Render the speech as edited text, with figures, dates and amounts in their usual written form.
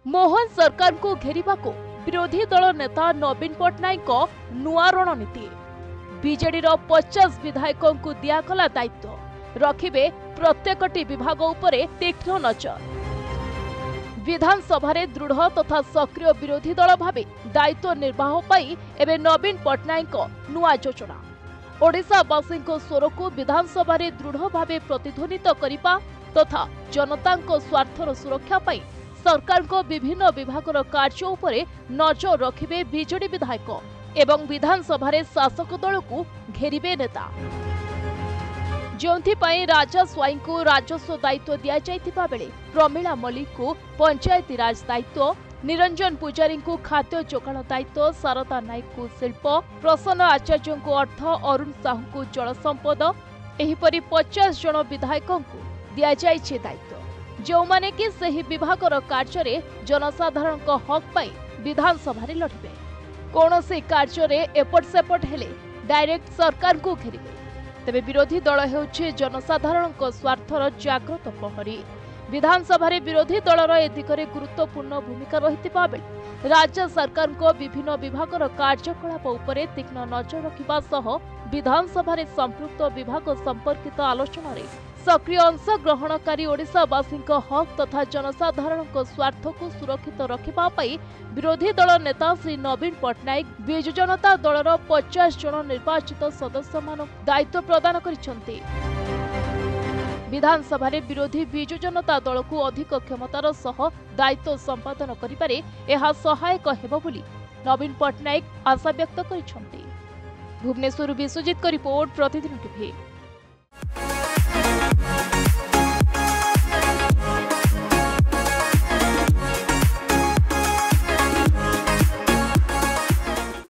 मोहन सरकार को घेरिबा को विरोधी दल नेता नवीन पट्टनायक नुआ रणनीति। बीजेडी 50 विधायकों को दियागला दायित्व रखिबे प्रत्येकटी विभाग उपरे तीक्ष्ण नजर। विधानसभा दृढ़ तथा सक्रिय विरोधी दल भावे दायित्व निर्वाह पाई एबे नवीन पट्टनायक नुआ योजना। ओडिशावासी स्वर को विधानसभा दृढ़ भावे प्रतिध्वनित करिबा तथा जनता स्वार्थर सुरक्षा पाई सरकार को विभिन्न विभागर कार्य उपरे नजर रखिबे बीजेडी विधायक एवं विधानसभा शासक दल को घेरिबे नेता। जोंथिपाई राजा स्वाई को राजस्व दायित्व दिया जायतिबा बेले प्रमीला मल्लिक को पंचायती राज दायित्व, निरंजन पुजारी को खाद्य जोगाण दायित्व, शारदा नायक को शिल्प, प्रसन्न आचार्य को अर्थ, अरुण साहू को जल संपद, एहिपरि 50 जन विधायकों को दिया जायछि दायित्व, जो माने कि सही विभागर कार्य रे जनसाधारण को हक पाई विधानसभा रे लढिबे। कोनोसी कार्य रे एपट सेपट हेले डायरेक्ट सरकार को घेरिबे। तेबे विरोधी दल हेउछि जनसाधारण को स्वार्थर जागृत प्रहरी। विधानसभा रे विरोधी दलर ए दिगरे गुरुत्वपूर्ण भूमिका रहितिबा बेले राज्य सरकार को विभिन्न विभागर कार्यकलाप उपरे तीक्ष्ण नजर रखिबा सह विधानसभा रे संपृक्त विभाग संपर्कित आलोचना रे सक्रिय अंशग्रहणकारी ओडिशावासी हक तथा जनसाधारण स्वार्थ को सुरक्षित रखिबा पाई विरोधी दल नेता श्री नवीन पट्टनायक बिजु जनता दलर 50 जन निर्वाचित सदस्य मान दायित्व प्रदान करिसेंति। विधानसभा विरोधी बिजु जनता दल को अधिक क्षमतार सह दायित्व संपादन करिबारे एहा सहायक हेबो बोली नवीन पट्टनायक आशा व्यक्त करिसेंति। Bhubaneswar Biswajit report, Pratidin TV.